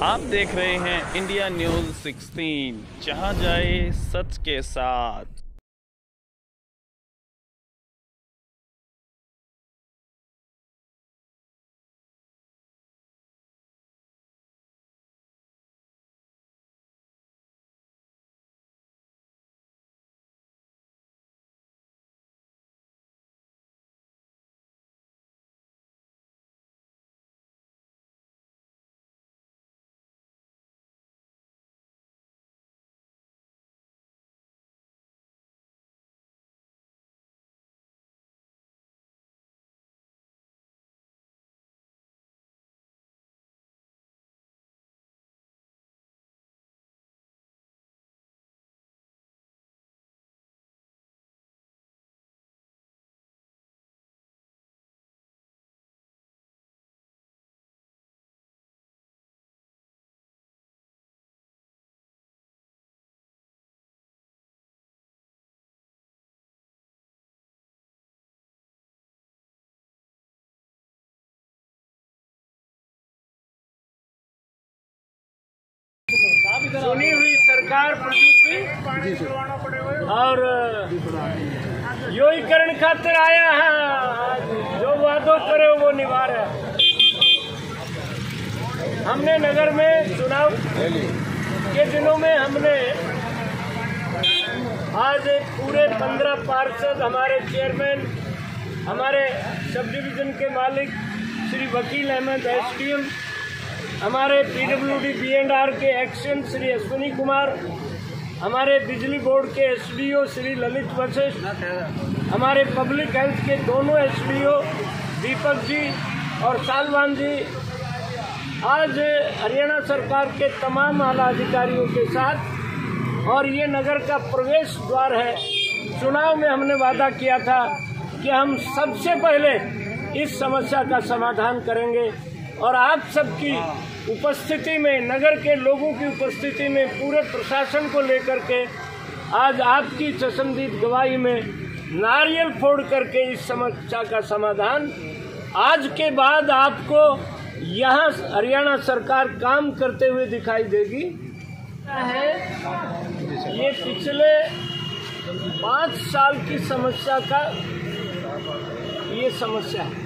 आप देख रहे हैं इंडिया न्यूज़ 16, जहां जाए सच के साथ। सुनी हुई सरकार प्रदीप की और योगीकरण खातिर आया है, जो वादों करे वो निभा रहा है। हमने नगर में चुनाव के दिनों में हमने आज पूरे 15 पार्षद, हमारे चेयरमैन, हमारे सब डिवीजन के मालिक श्री वकील अहमद SDM, हमारे PWD B&R के एक्शन श्री अश्विनी कुमार, हमारे बिजली बोर्ड के SDO श्री ललित वशिष्ठ, हमारे पब्लिक हेल्थ के दोनों SDO दीपक जी और सालवान जी आज हरियाणा सरकार के तमाम आला अधिकारियों के साथ, और ये नगर का प्रवेश द्वार है। चुनाव में हमने वादा किया था कि हम सबसे पहले इस समस्या का समाधान करेंगे, और आप सबकी उपस्थिति में, नगर के लोगों की उपस्थिति में, पूरे प्रशासन को लेकर के आज आपकी चश्मदीद गवाही में नारियल फोड़ करके इस समस्या का समाधान आज के बाद आपको यहाँ हरियाणा सरकार काम करते हुए दिखाई देगी। है ये पिछले 5 साल की समस्या का ये समस्या है,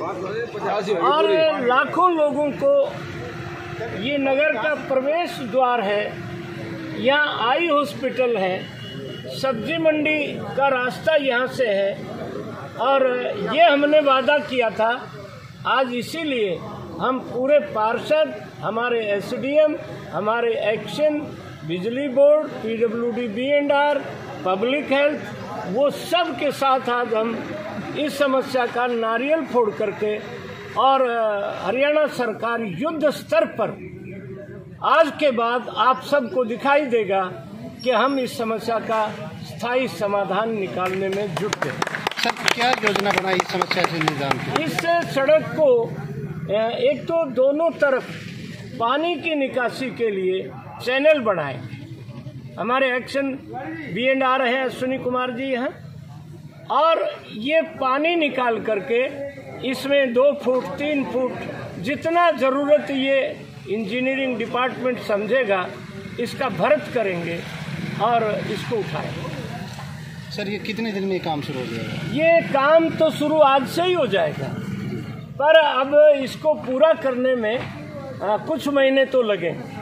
और लाखों लोगों को ये नगर का प्रवेश द्वार है। यहाँ आई हॉस्पिटल है, सब्जी मंडी का रास्ता यहाँ से है, और ये हमने वादा किया था। आज इसीलिए हम पूरे पार्षद, हमारे SDM, हमारे एक्शन, बिजली board, PWD B&R, public health, वो सब के साथ आज हम इस समस्या का नारियल फोड़ करके, और हरियाणा सरकार युद्ध स्तर पर आज के बाद आप सबको दिखाई देगा कि हम इस समस्या का स्थायी समाधान निकालने में जुट गए। सर, क्या योजना बनाई इस समस्या से निजाम की? इस सड़क को एक तो दोनों तरफ पानी की निकासी के लिए चैनल बनाए। हमारे एक्शन B&R है, अश्विनी कुमार जी हैं, और ये पानी निकाल करके इसमें 2 फुट 3 फुट जितना ज़रूरत ये इंजीनियरिंग डिपार्टमेंट समझेगा, इसका भरत करेंगे और इसको उठाएंगे। सर, ये कितने दिन में काम शुरू हो जाएगा? ये काम तो शुरू आज से ही हो जाएगा, पर अब इसको पूरा करने में कुछ महीने तो लगेंगे।